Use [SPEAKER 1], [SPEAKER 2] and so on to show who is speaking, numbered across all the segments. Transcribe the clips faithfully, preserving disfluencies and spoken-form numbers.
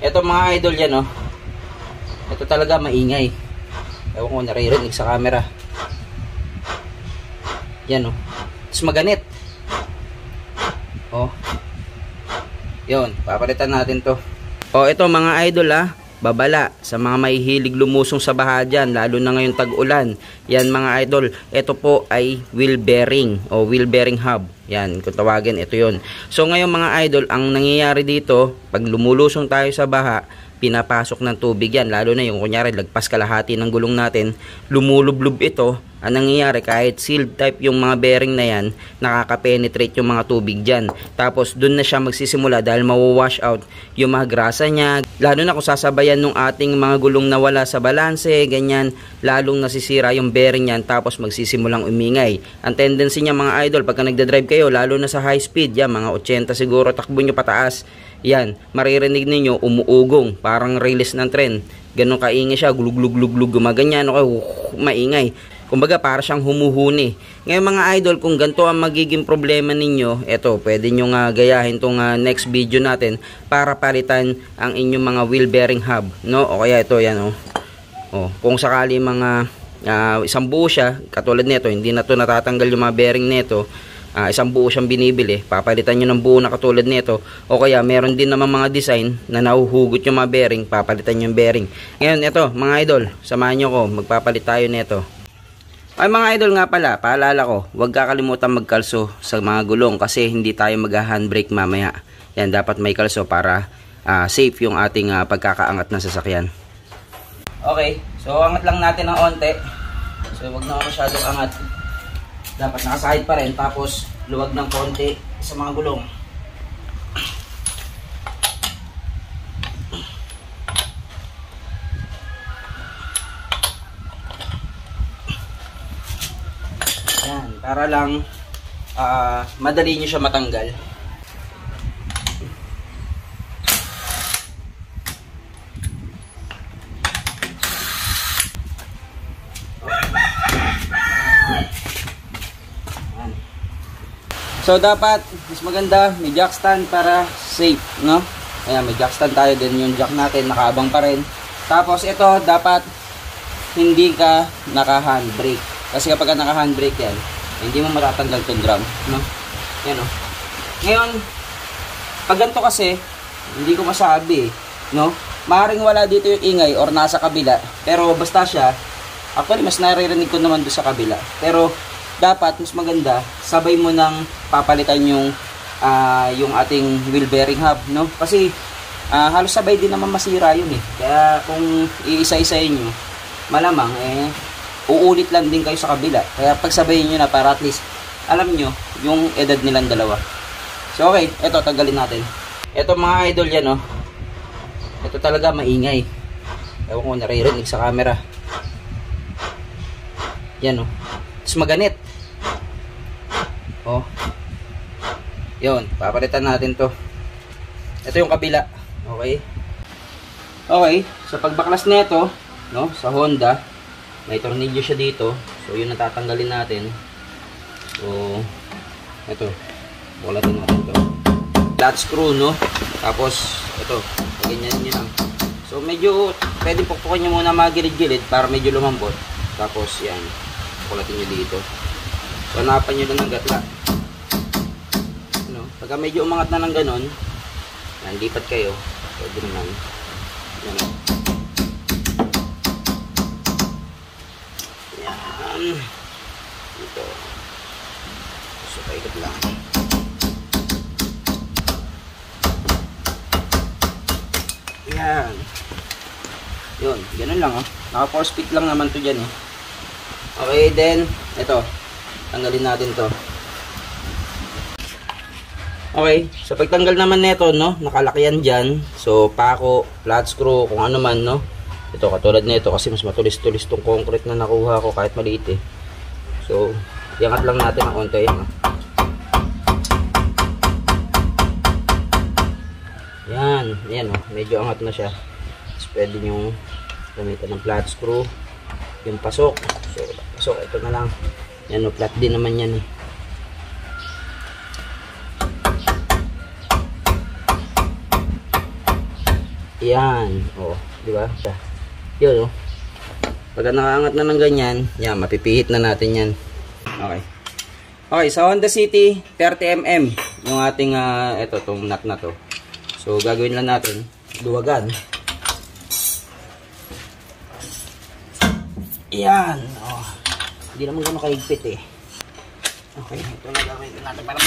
[SPEAKER 1] Ito mga idol yan, oh. Ito talaga maingay. Ewan ko, naririnig sa camera. Yan, oh. Tapos maganit. Oh. Yun, papalitan natin to. Oh, ito mga idol, ah. Babala sa mga mahihilig lumusong sa baha dyan, lalo na ngayon tag-ulan. Yan mga idol, ito po ay wheel bearing o wheel bearing hub. Yan, kung tawagin, ito yun. So ngayon mga idol, ang nangyayari dito, pag lumulusong tayo sa baha, pinapasok ng tubig yan, lalo na yung kunyari lagpas kalahati ng gulong natin, lumulublob ito. Ang nangyayari, kahit sealed type yung mga bearing na yan, nakaka-penetrate yung mga tubig dyan. Tapos dun na siya magsisimula dahil mawawash out yung mga grasa niya, lalo na kung sasabayan ng ating mga gulong na wala sa balanse, ganyan, lalong nasisira yung bearing yan, tapos magsisimulang umingay. Ang tendency niya mga idol, pagka nagdadrive kayo, lalo na sa high speed, yan, mga eighty siguro, takbo nyo pataas, yan, maririnig ninyo umuugong, parang release ng tren. Ganun kaingay siya, gulug-lug-lug-lug, gumaganyan, okay, uh, maingay. Kumbaga para siyang humuhuni. Ngayon mga idol, kung ganito ang magiging problema ninyo, eto, pwede nyo nga gayahin itong uh, next video natin para palitan ang inyong mga wheel bearing hub, no? O kaya ito, yan, oh. Oh, kung sakali mga uh, isang buo siya, katulad nito, hindi na to natatanggal yung mga bearing nito, uh, isang buo siyang binibili, papalitan nyo ng buo na katulad nito. O kaya meron din naman mga design na nahuhugot yung mga bearing, papalitan yung bearing. Ngayon, ito, mga idol, samahan nyo ko, magpapalit tayo nito. Ay mga idol nga pala, paalala ko, huwag kakalimutan magkalso sa mga gulong kasi hindi tayo mag-handbrake mamaya. Yan, dapat may kalso para uh, safe yung ating uh, pagkakaangat ng sasakyan. Okay, so angat lang natin ng onte. So huwag na masyadong angat. Dapat nakasahid pa rin, tapos luwag ng konti sa mga gulong. Para lang uh, madali nyo siya matanggal. So dapat mas maganda may jack stand para safe, no? Ayan, may jack stand tayo din, yung jack natin nakaabang pa rin. Tapos ito dapat hindi ka naka handbrake. Kasi kapag naka handbrake yan, hindi mo matatanggal itong drum, no? Yan, no? Ngayon, pag ganito kasi, hindi ko masabi, no? Maaaring wala dito yung ingay or nasa kabila, pero basta siya, actually, mas naririnig ko naman doon sa kabila. Pero, dapat, mas maganda, sabay mo nang papalitan yung, uh, yung ating wheel bearing hub, no? Kasi, uh, halos sabay din naman masira yun, eh. Kaya, kung iisa-isayin nyo, malamang, eh, uulit lang din kayo sa kabila. Kaya pagsabayin nyo na para at least alam nyo yung edad nilang dalawa. So okay, eto tanggalin natin. Eto mga idol yan, oh. Ito talaga maingay. Ewan ko, naririnig sa camera. Yan, oh. Tapos maganit. Oh. Yun, papalitan natin to. Ito yung kabila. Okay. Okay, sa pagbaklas nito, no, sa Honda, may tornilyo siya dito. So yun natatanggalin natin. So ito, bukalatin natin to. Flat screw, no? Tapos ito, ganyan nyo lang. So medyo pwede pukpukin nyo muna mga gilid-gilid para medyo lumambot. Tapos yan, bukalatin nyo dito. So hanapan nyo lang ng gatla, no? Pagka medyo umangat na ng ganon, yan, lipat kayo. Pwede naman yan, no? Dito. So, paikot lang. Yan. Yun. Ganun lang, oh. Naka four speed lang naman to dyan, eh. Okay, then, ito. Tanggalin natin to. Okay. So, pagtanggal naman nito, no, nakalaki yan dyan. So, pako, flat screw, kung ano man, no. Ito, katulad nito kasi mas matulis-tulis tong concrete na nakuha ko kahit maliit, eh. So, iangat lang natin ang konti, no? Yan, yan, oh. Medyo angat na siya. Tapos pwede nyo gamitan ng flat screw. Yung pasok. So, pasok, ito na lang. Yan, oh, flat din naman yan, eh. Yan. Oh, di ba? Yun, oh. Pagka nakaangat na ng ganyan, yan, mapipihit na natin yan. Okay. Okay, sa Honda City, thirty millimeter yung ating, uh, ito, itong nut na to. So, gagawin lang natin, duwagan. Yan. Oh. Hindi naman gano'n kahigpit eh. Okay, ito na gagawin natin para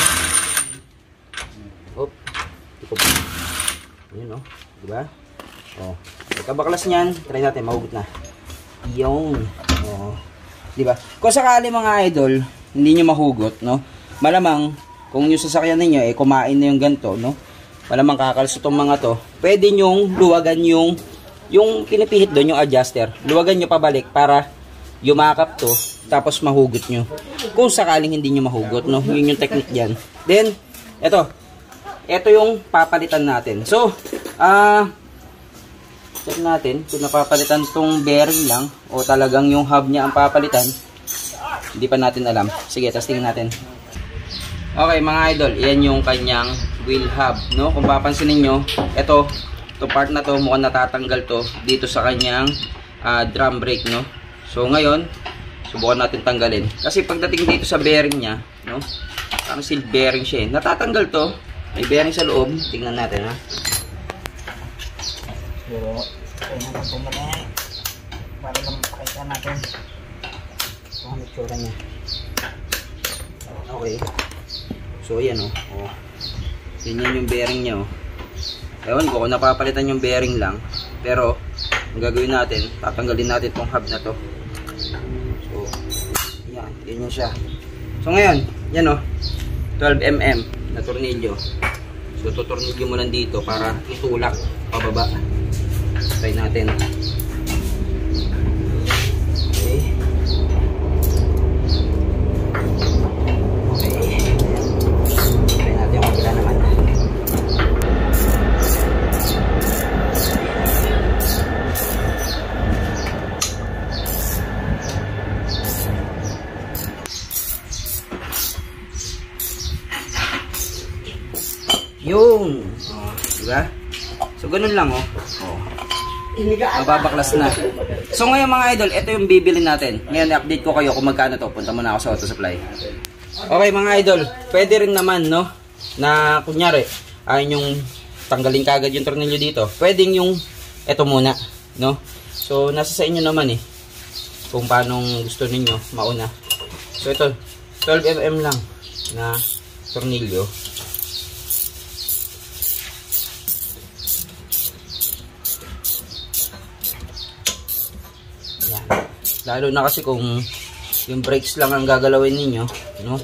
[SPEAKER 1] Oop. Ito po. Yun, oh. Diba? Oh. Pagkabaklas niyan, try natin, mahugot na. Yung. Oh. Diba? Kung sakali mga idol, hindi nyo mahugot, no? Malamang, kung yung sasakyan ninyo, eh, kumain na yung ganito, no? Malamang kakalso itong mga to. Pwede nyong luwagan yung, yung pinipihit doon, yung adjuster. Luwagan nyo pabalik para yumakap to, tapos mahugot nyo. Kung sakaling hindi nyo mahugot, no? Yun yung technique dyan. Then, eto. Eto yung papalitan natin. So, ah, uh, check natin kung napapalitan tong bearing lang o talagang yung hub niya ang papalitan. Hindi pa natin alam. Sige, testingin natin. Okay mga idol, yan yung kanyang wheel hub, no? Kung papansin niyo, ito, to part na to mukhang natatanggal to dito sa kanyang uh, drum brake, no? So ngayon, subukan natin tanggalin. Kasi pagdating dito sa bearing niya, no? Parang seal bearing siya, eh. Natatanggal to. May bearing sa loob. Tingnan natin, ha. Pero, kaya natin pumalay. Para lang makita natin. Ang itsura niya. Okay. So, yan, oh. Oh. Yan yung bearing niya, oh. Ewan ko kung napapalitan yung bearing lang. Pero, ang gagawin natin, tatanggalin natin itong hub na to. So, yan. Yan siya. So, ngayon, yan, oh. twelve millimeter na tornilyo. So, tutornilyo mo lang dito para itulak pababa. Try natin. Okay. Okay. Try natin yung kabila naman. Yung. Oh, diba? So, ganun lang, oh. Oh. Mababaklas na. So, ngayon mga idol, ito yung bibili natin. Ngayon, update ko kayo kung magkano to. Punta muna ako sa Auto Supply. Okay, mga idol. Pwede rin naman, no? Na, kunyari, ayun yung tanggalin kagad yung tornilyo dito. Pwedeng yung, ito muna, no? So, nasa sa inyo naman, eh. Kung paano gusto ninyo, mauna. So, ito, twelve millimeter lang na tornilyo. Lalo na kasi kung yung brakes lang ang gagalawin ninyo, no?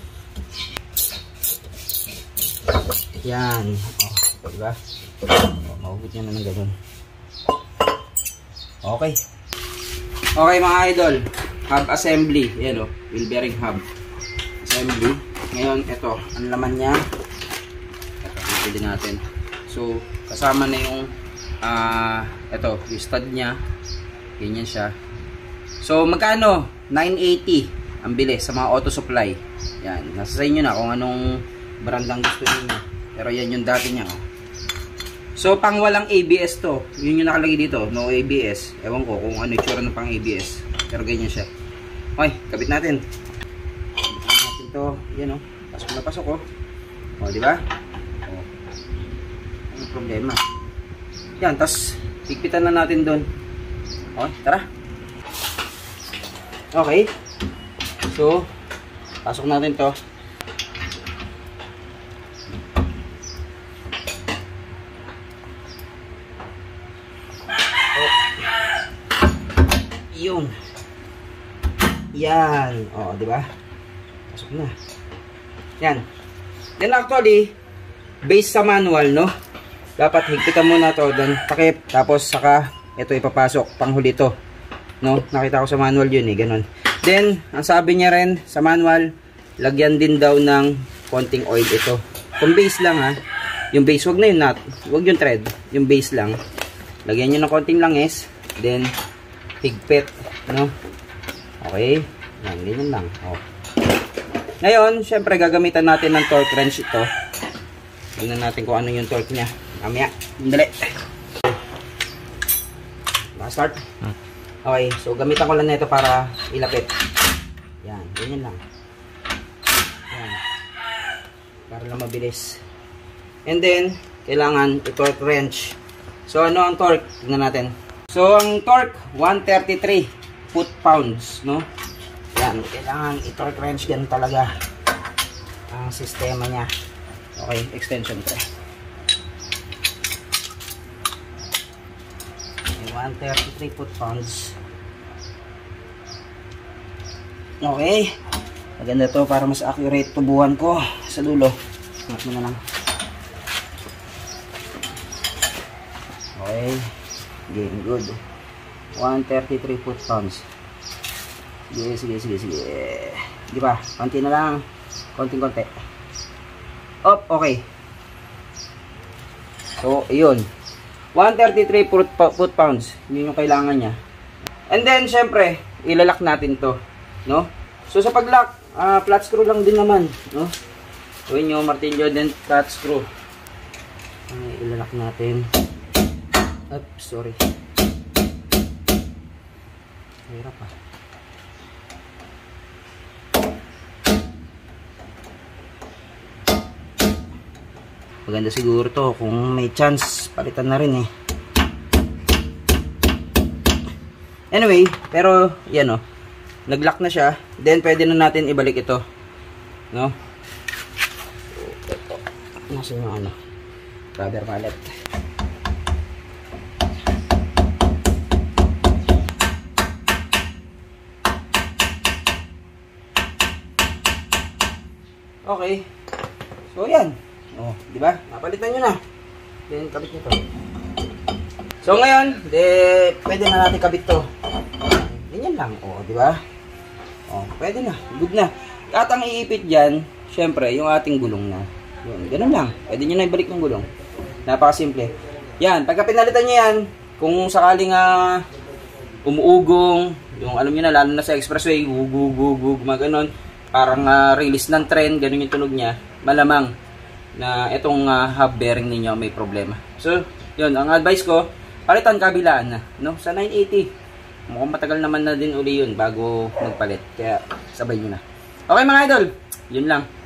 [SPEAKER 1] Yan. Oh, diba? Oh, mahugot nyo na ng ganun. Okay. Okay mga idol. Hub assembly. Yan o. Wheel bearing hub. Assembly. Ngayon, ito. Ang laman niya. Ito, pipili natin. So, kasama na yung ah, uh, ito, yung stud niya. Ganyan siya. So, magkano? nine eighty ang bili sa mga Auto Supply. Yan. Nasa sa inyo na kung anong brand ang gusto niyo. Pero yan yung dati niya. Oh. So, pang walang A B S to. Yun yung nakalagay dito. No A B S. Ewan ko kung ano yung tsura ng pang A B S. Pero ganyan siya. Okay, kabit natin. Kabit natin to. Yan o. Oh. Pasok na pasok o. Oh. O, diba? O. Oh. Ano problema? Yan, tas higpitan na natin doon. Okay, tara. Okay. So, pasok natin to. Oh. Yun. Yan. Oh, di ba? Pasok na. Yan. Then actually, based sa manual, no? Dapat higpitan muna to, then takip, tapos saka ito ipapasok, panghuli to. No, nakita ko sa manual yun eh, ganun. Then, ang sabi niya rin sa manual, lagyan din daw ng konting oil ito. Kung base lang ha, yung base, wag na yung nut, wag yung thread, yung base lang. Lagyan nyo ng konting langis, then higpit, no? Okay, yan, ganyan lang. Oh. Ngayon, syempre gagamitan natin ng torque wrench ito. Tingnan natin kung ano yung torque niya. Mamaya, dali. Start. Okay, so gamitan ko lang nito para ilapit. Yan, ganyan lang. Yan. Para lang mabilis. And then, kailangan i-torque wrench. So, ano ang torque? Tingnan natin. So, ang torque, one thirty-three foot-pounds, no? Yan, kailangan i-torque wrench yan talaga ang sistema niya. Okay, extension ko. one thirty-three foot-pounds. Okay. Maganda to para mas accurate tubuhan ko sa dulo. Sunod mo na lang. Okay. Game good. one thirty-three foot-pounds. Sige, sige, sige, sige. Di ba? Konti na lang. Konting-konti. Op, okay. So, yun. one thirty-three foot-pounds. Yun yung kailangan niya. And then, syempre, ilalak natin to. No? So, sa pag-lock, uh, flat screw lang din naman. No? Gawin nyo, martilyo, then flat screw. Uh, ilalak natin. Oops, sorry. Hirap ah. Maganda siguro to kung may chance palitan na rin eh. Anyway, pero yan oh. Nag-lock na siya, then pwede na natin ibalik ito. No? Nasaan yung ano? Rubber mallet. Okay. So yan. Oh, di ba? Napalitan niyo na. Then kabit niyo to. So ngayon, de pwede na natin kabit to. Ganyan lang, oh, di ba? Oh, pwede na. Good na. At ang iipit diyan, syempre, yung ating gulong na. Yun, ganun lang. Pwede niyo na ibalik yung gulong. Napakasimple. Yan, pagka pinalitan niyo yan, kung sakaling uh, umuugong, yung alam niyo na lalo na sa expressway, gugugugug, maganon, parang uh, release ng tren, ganun yung tunog niya, malamang na itong uh, hub bearing ninyo may problema. So, yun, ang advice ko, palitan kabilaan na, no? Sa nine eighty. Mukhang matagal naman na din uli yun bago magpalit. Kaya, sabay nyo na. Okay mga idol, yun lang.